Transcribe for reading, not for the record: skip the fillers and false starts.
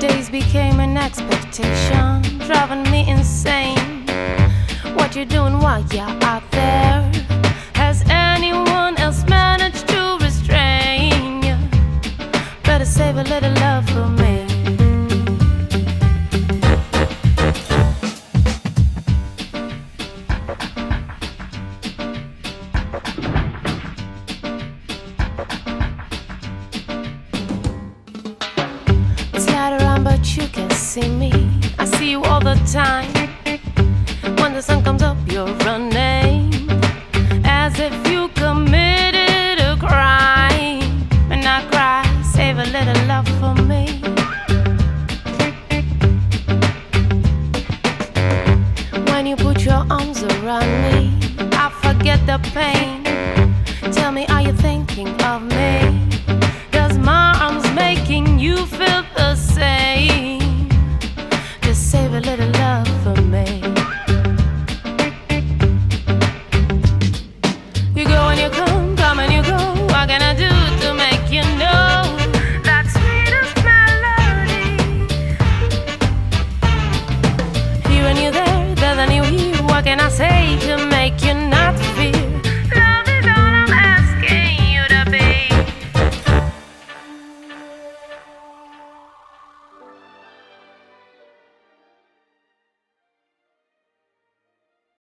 Days became an expectation, driving me insane. What you doing while you're out there? Has anyone else managed to restrain you? Better save a little love for me. But you can see me, I see you all the time. When the sun comes up, you're running as if you committed a crime. And I cry, save a little love for me. When you put your arms around me, I forget the pain. Tell me, are you thinking of me?